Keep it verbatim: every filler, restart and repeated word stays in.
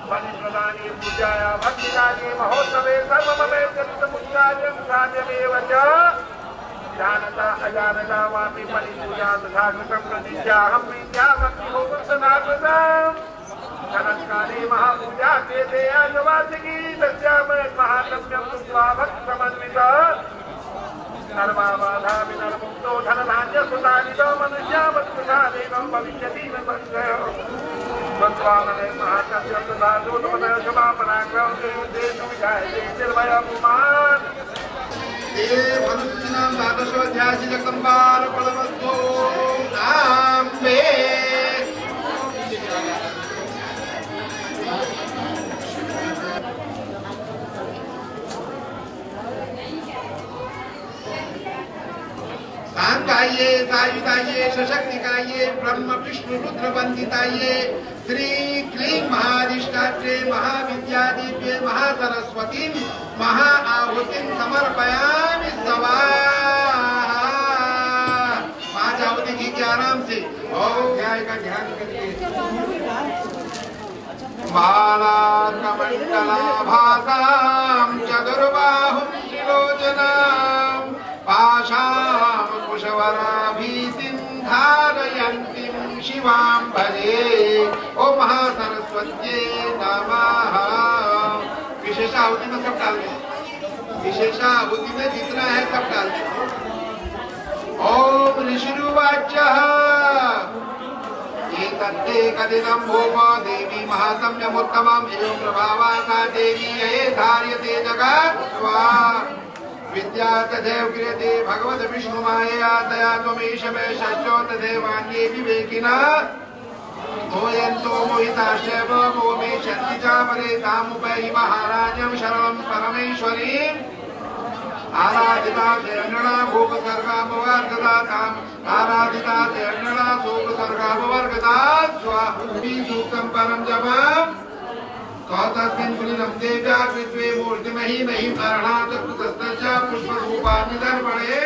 फलिप्रदाने पूजाया भक्तिदाने महोत्सवे सर्वममे चरितमुच्चार्यं साध्यमेव च जानता अजानता वापि परिपूजा तथा कृतं प्रतिज्ञाहं विद्याभक्तिहोमसनाकृतम् धनत्काले महापूजा क्रियते आजवासिकी तस्यामय महात्म्यं कृत्वा भक्तिसमन्वितः सर्वाबाधा विनर्मुक्तो धनधान्यसुतानितो मनुष्यावत्कुशादेवं भविष्यति न संशयो स्वस्वामने महात्म्यं तथा दोषमनः क्षमापणाग्रहं युद्धे सुविधायते निर्भयमुमान् ते मनुष्याणां द्वादशोऽध्यायजगम्बारफलमस्तु आम्बे गाये सायुधाये सशक्तिकाये ब्रह्म विष्णु रुद्र वंदिताये श्री क्लीं महाधिष्ठात्रे महाविद्यादीप्ये महासरस्वतीं महाआहुतिं समर्पयामि स्वाहा। पांच आहुति की आराम से ओम ध्याय का ध्यान करके बालार्कमण्डलाभासां चतुर्बाहुं त्रिलोचनां पाशां कुशवराभीतिं धारयन्तीं शिवां भजे। ओम महासरस्वत्यै नमः। विशेष आहुति में सब डाल दें, विशेष आहुति में जितना है सब डाल दें। ओम ऋषिरुवाचः एतत्ते कथितं भूम देवी महासम्यमुत्तमम् एवं प्रभावासा देवी ये धार्यते जगत् स्वाहा। विद्या तथैव क्रियते भगवत विष्णु मायया तया त्वमेष मे षष्ठो तथैवान्ये विवेकिनः मोयन्तो मोहिताश्चैव मोमे शन्ति चापरे तामुपैहि महाराजं शरणं परमेश्वरीम् आराधिता चरणा भूपसर्गामवर्गदा ताम् आराधिता चरणा भूपसर्गामवर्गदा स्वाहा। सूक्तं परं जपम् तस्मिन् पुलिनं देव्या कृत्वे मूर्तिमहि नहि कर्णात् कुतस्तस्य पुष्परूपाणि दर्पणे